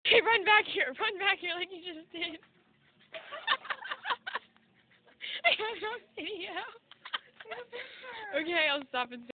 Okay, run back here. Run back here like you just did. I have no video. Okay, I'll stop and